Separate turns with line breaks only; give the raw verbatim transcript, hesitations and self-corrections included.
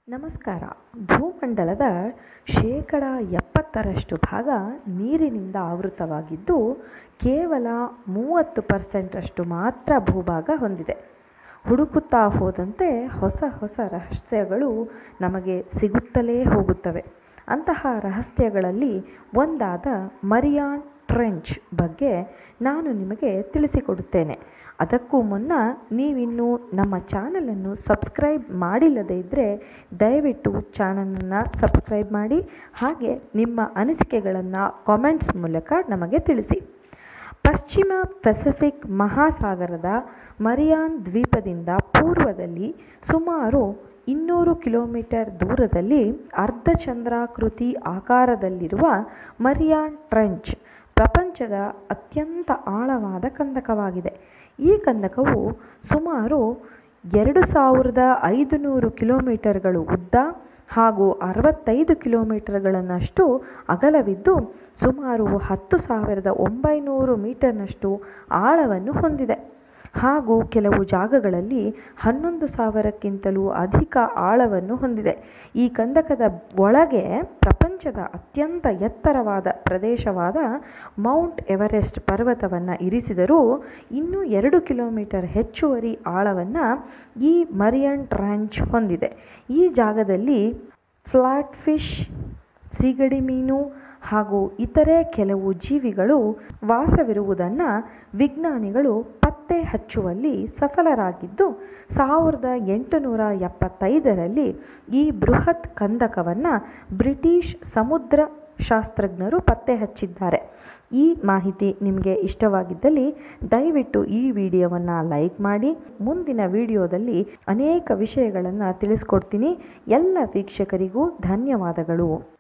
ನಮಸ್ಕಾರ. ಭೂಮಂಡಲದ ಶೇಕಡ ಎಪ್ಪತ್ತರಷ್ಟು ಭಾಗ ನೀರಿನಿಂದ ಆವೃತವಾಗಿದ್ದು ಕೇವಲ ಮೂವತ್ತು ಪರ್ಸೆಂಟಷ್ಟು ಮಾತ್ರ ಭೂಭಾಗ ಹೊಂದಿದೆ. ಹುಡುಕುತ್ತಾ ಹೋದಂತೆ ಹೊಸ ಹೊಸ ರಹಸ್ಯಗಳು ನಮಗೆ ಸಿಗುತ್ತಲೇ ಹೋಗುತ್ತವೆ. ಅಂತಹ ರಹಸ್ಯಗಳಲ್ಲಿ ಒಂದಾದ ಮರಿಯಾನ್ ಟ್ರೆಂಚ್ ಬಗ್ಗೆ ನಾನು ನಿಮಗೆ ತಿಳಿಸಿಕೊಡುತ್ತೇನೆ. ಅದಕ್ಕೂ ಮುನ್ನ ನೀವಿನ್ನೂ ನಮ್ಮ ಚಾನಲನ್ನು ಸಬ್ಸ್ಕ್ರೈಬ್ ಮಾಡಿಲ್ಲದೇ ಇದ್ದರೆ ದಯವಿಟ್ಟು ಚಾನಲನ್ನು ಸಬ್ಸ್ಕ್ರೈಬ್ ಮಾಡಿ, ಹಾಗೆ ನಿಮ್ಮ ಅನಿಸಿಕೆಗಳನ್ನು ಕಾಮೆಂಟ್ಸ್ ಮೂಲಕ ನಮಗೆ ತಿಳಿಸಿ. ಪಶ್ಚಿಮ ಪೆಸಿಫಿಕ್ ಮಹಾಸಾಗರದ ಮರಿಯಾನ್ ದ್ವೀಪದಿಂದ ಪೂರ್ವದಲ್ಲಿ ಸುಮಾರು ಇನ್ನೂರು ಕಿಲೋಮೀಟರ್ ದೂರದಲ್ಲಿ ಅರ್ಧಚಂದ್ರಾಕೃತಿ ಆಕಾರದಲ್ಲಿರುವ ಮರಿಯಾನ್ ಟ್ರೆಂಚ್ ಪ್ರಪಂಚದ ಅತ್ಯಂತ ಆಳವಾದ ಕಂದಕವಾಗಿದೆ. ಈ ಕಂದಕವು ಸುಮಾರು ಎರಡು ಸಾವಿರದ ಐದುನೂರು ಕಿಲೋಮೀಟರ್ಗಳು ಉದ್ದ ಹಾಗೂ ಅರವತ್ತೈದು ಕಿಲೋಮೀಟರ್ಗಳನ್ನಷ್ಟು ಅಗಲವಿದ್ದು ಸುಮಾರು ಹತ್ತು ಸಾವಿರದ ಒಂಬೈನೂರು ಮೀಟರ್ನಷ್ಟು ಆಳವನ್ನು ಹೊಂದಿದೆ ಹಾಗೂ ಕೆಲವು ಜಾಗಗಳಲ್ಲಿ ಹನ್ನೊಂದು ಸಾವಿರಕ್ಕಿಂತಲೂ ಅಧಿಕ ಆಳವನ್ನು ಹೊಂದಿದೆ. ಈ ಕಂದಕದ ಒಳಗೆ ಪ್ರಪಂಚದ ಅತ್ಯಂತ ಎತ್ತರವಾದ ಪ್ರದೇಶವಾದ ಮೌಂಟ್ ಎವರೆಸ್ಟ್ ಪರ್ವತವನ್ನು ಇರಿಸಿದರೂ ಇನ್ನೂ ಎರಡು ಕಿಲೋಮೀಟರ್ ಹೆಚ್ಚುವರಿ ಆಳವನ್ನು ಈ ಮರಿಯಾನ್ ಟ್ರೆಂಚ್ ಹೊಂದಿದೆ. ಈ ಜಾಗದಲ್ಲಿ ಫ್ಲಾಟ್ ಫಿಶ್, ಸೀಗಡಿ ಮೀನು ಹಾಗೂ ಇತರೆ ಕೆಲವು ಜೀವಿಗಳು ವಾಸವಿರುವುದನ್ನು ವಿಜ್ಞಾನಿಗಳು ಪತ್ತೆ ಹಚ್ಚುವಲ್ಲಿ ಸಫಲರಾಗಿದ್ದು ಸಾವಿರದ ಎಂಟುನೂರ ಎಪ್ಪತ್ತೈದರಲ್ಲಿ ಈ ಬೃಹತ್ ಕಂದಕವನ್ನು ಬ್ರಿಟಿಷ್ ಸಮುದ್ರ ಶಾಸ್ತ್ರಜ್ಞರು ಪತ್ತೆ ಹಚ್ಚಿದ್ದಾರೆ. ಈ ಮಾಹಿತಿ ನಿಮಗೆ ಇಷ್ಟವಾಗಿದ್ದಲ್ಲಿ ದಯವಿಟ್ಟು ಈ ವಿಡಿಯೋವನ್ನು ಲೈಕ್ ಮಾಡಿ. ಮುಂದಿನ ವಿಡಿಯೋದಲ್ಲಿ ಅನೇಕ ವಿಷಯಗಳನ್ನು ತಿಳಿಸ್ಕೊಡ್ತೀನಿ. ಎಲ್ಲ ವೀಕ್ಷಕರಿಗೂ ಧನ್ಯವಾದಗಳು.